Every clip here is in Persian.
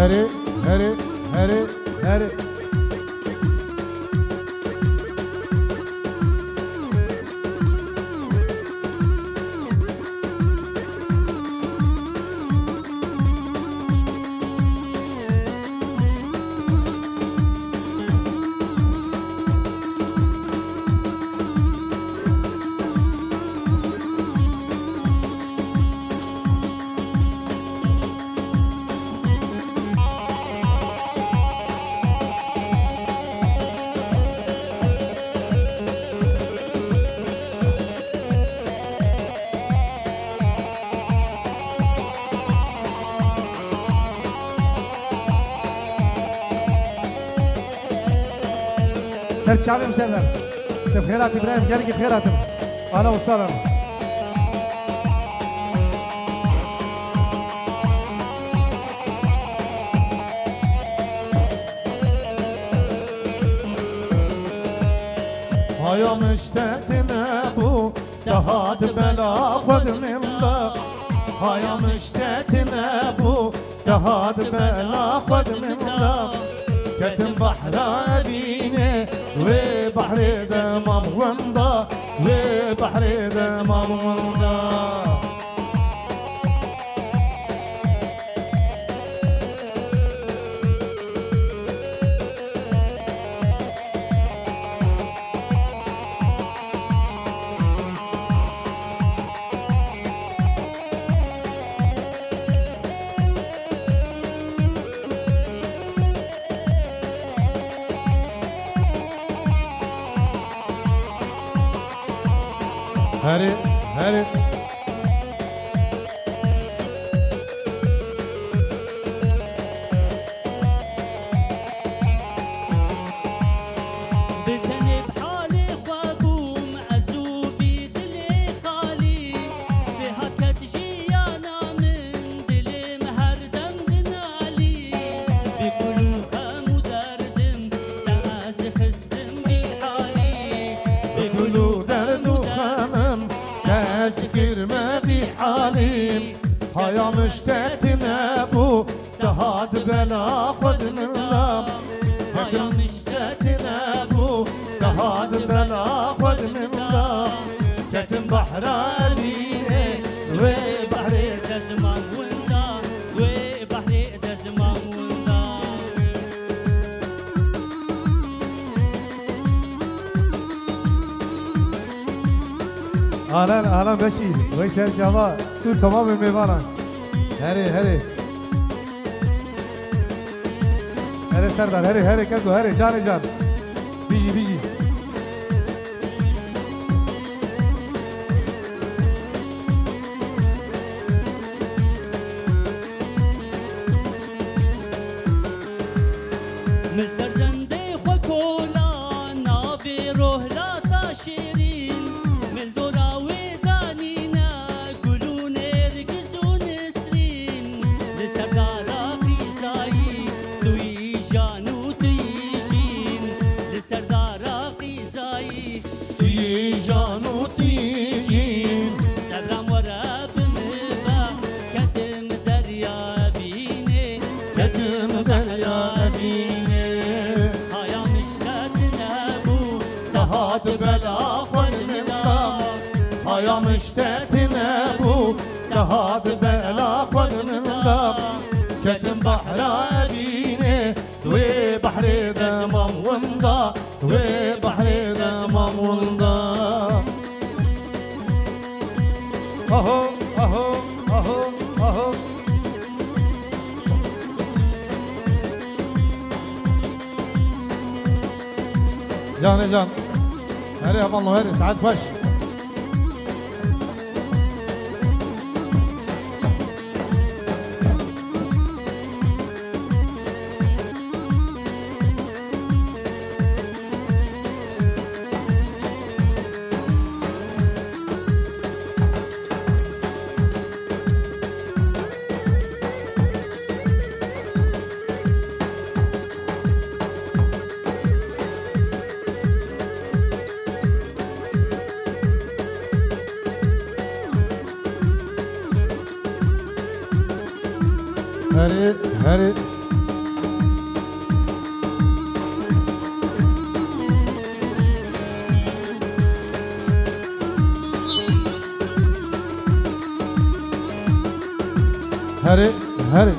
هري هري هري هري شعبي مسافر بخيرات ابراهيم جارك بخيرات اهلا وسهلا هيا مشتاقنا ابو دهاد بلا خد من الله هيا مشتاقنا ابو دهاد بلا خد من الله كتم بحر دينه وبحر دمام وندا وبحر دمام وندا هري هري بدني بحالي خوابو معزوبي دلي خالي بها كتجيانا من دلي مهردم دنالي بقلوها مدردم تعاز خستم بحالي بقلو درد وخمم تشكر ما بحاليم هيا مشتاقنا ابو دهاد بلا خد من الله هيا مشتاقنا ابو دهاد بلا خد من الله كتم بحر دينه وبحر دزمان وندا وبحر دزمان وندا اهلا اهلا بشي ويسال شباب تو تمام الميمانه هري هري هري سردار هري هري كدو هري جان جان بيجي بيجي من سرزندي خوكولا نابي روح لا تاشيرين من دوراوي دانينا قولون ارقزون سرين لسردارا قيزاي توي جانو تيجين لسردارا قيزاي توي جانو تيجين سلام ورب مبا كتم دريا بيني كتم دريا بيني هيا مشتاقنا ابو دهاد بلا خد من الله هيا مشتاقنا ابو دهاد بلا خد من الله كتم بحر دينه دوي بحر دمام وندا دوي بحر دمام وندا اهو اهو اهو اهو جان جان هري يا والله هري سعد فش هري هري هره هره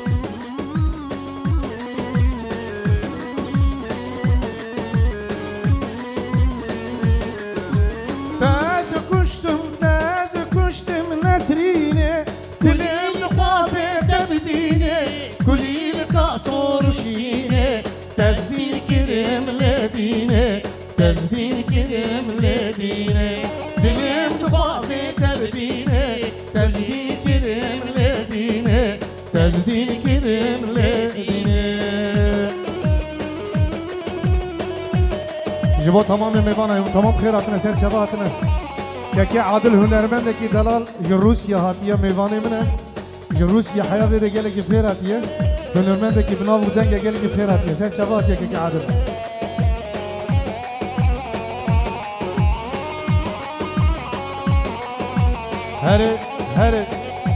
داز کشتم نسرینه دلم نخواسته تبدینه کلی لکاسور شینه تزدین کرم لدینه تزدین کرم لدینه دلم نخواسته تبدینه تزدین کرم لدینه تزدین کرم لدینه جبو تمام میوانه تمام خیراتنا سر شباتنا یکی عادل هنرمند کی دلال روسیا هاتیه میوانه منه روسیا حیا بده گله کی خیراتیه هنرمند کی بنا بودن گله کی خیراتیه سر شبات یکی عادل هره هره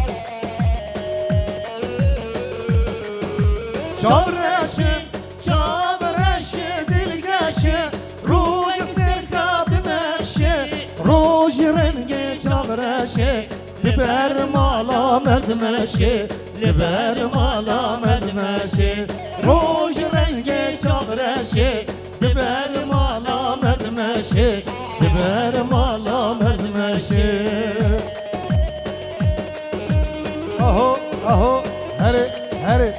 شابرشه شابرشه دلگشه روش استرکاب مشه روش رنگ شابرشه لبر مالا مدمشه لبر مالا مدمشه روش رنگ شابرشه لبر مالا مدمشه لبر مالا مدمشه اهو اهو هره هره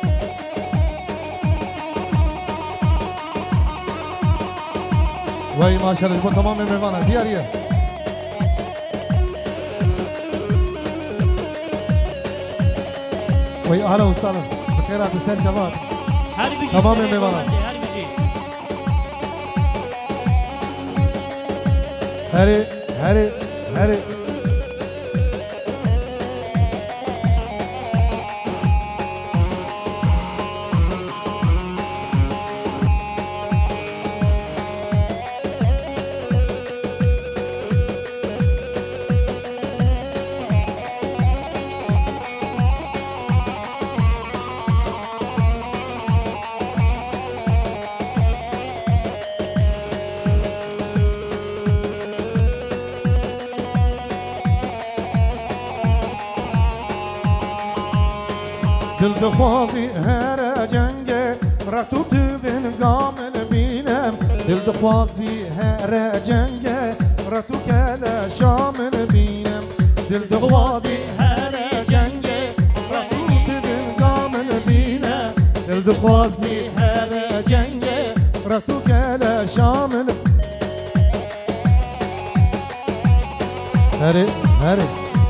وای ماشاءالله جبو تمام میوانه بیاریه وای اهلا وسهلا بخيرات سر شباب تمام میوانه هره هره هره دل دخوازی هر جنگه رتو تبین گامل بینم دل دخوازی هر جنگه رتو کل شامل بینم دل دخوازی هر جنگه رتو تبین گامل بینم دل دخوازی هر جنگه رتو کل شامل هره هره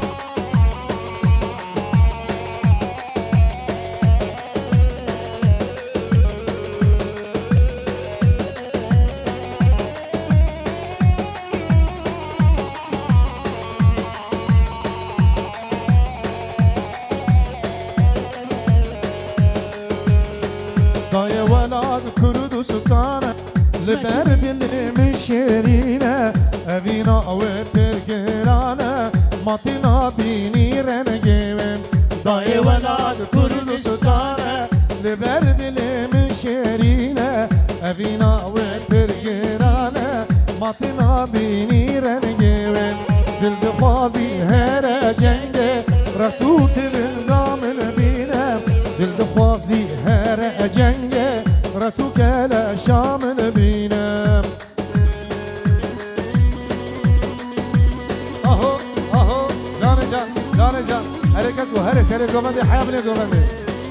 دای ولاد کرد و سلطانه لبر دل من شیرینه اوینا و پرگرانه ماتینا بینی رنگیم دای ولاد کرد و سلطانه لبر دل من شیرینه اوینا و پرگرانه ماتینا بینی رنگیم دل دخوازی هر جنگه رتو تبین گامل بینم دل دخوازی هر جنگه رتو کل شامل بینم اهو اهو جان جان حرکت و هر سر گوبنده حیا بله گوبنده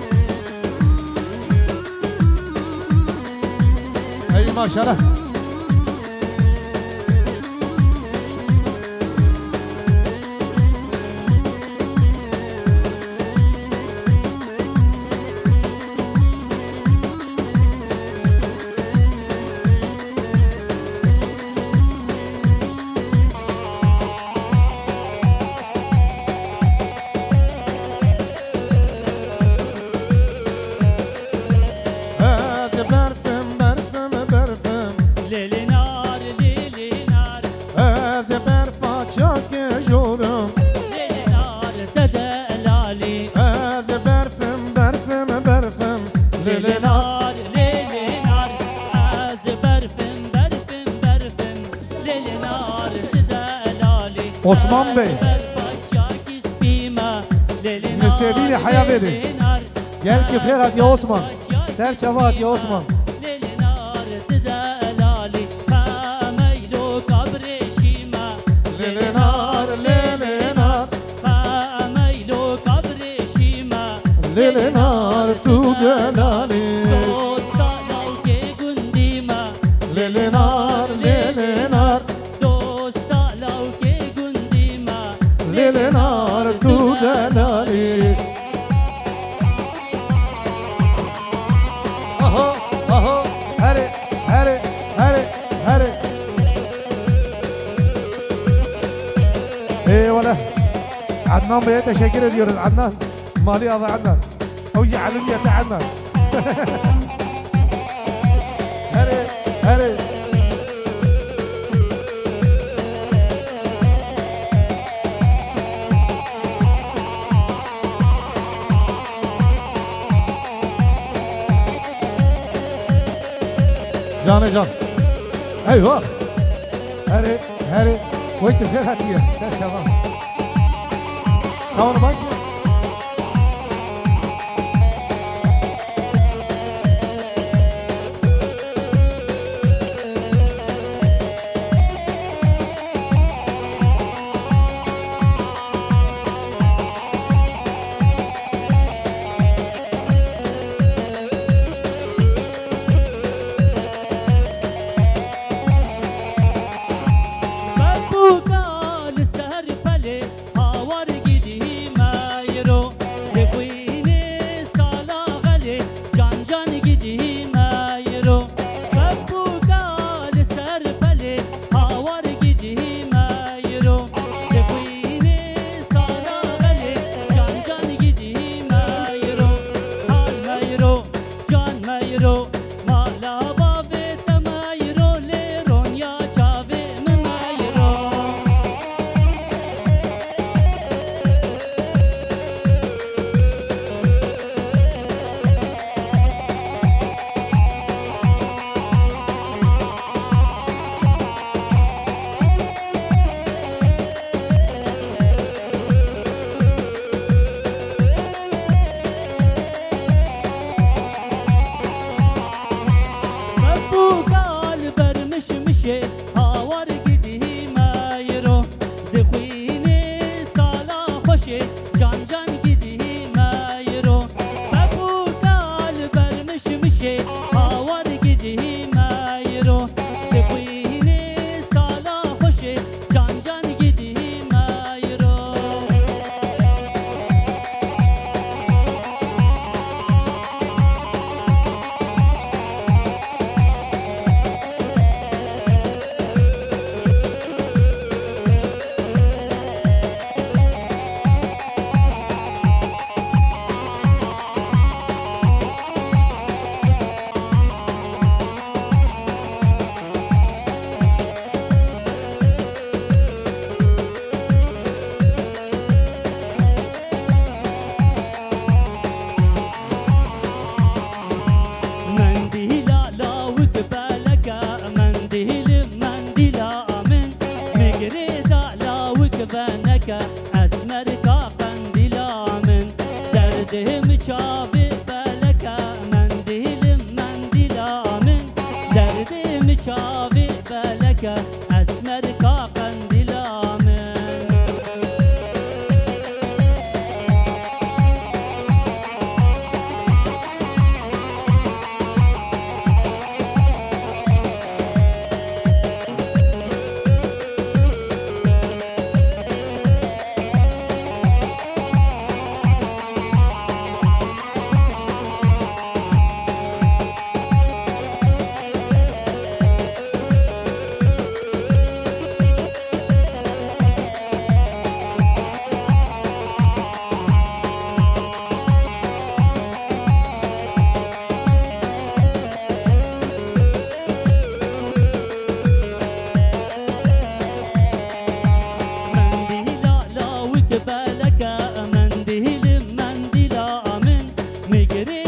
ای ماشاءالله Osman Bey نسيبيني حياة بيدي قال كيف خيرك يا عثمان سير شبات يا عثمان ليل نار تو دلالي دوستا لو كي قنديما ليل نار دوستا لو كي قنديما ليل نار تو دلالي اهو اهو هري هري هري هري ايه ولا عدنان بيه تشكر ediyoruz عدنان مالي هذا عدنان اوجي علمية عدنان هري هري جاني جان ايوه هري هري ويت الخير هاتيه يا شباب خاون ماشي بالك منديل منديل من مقري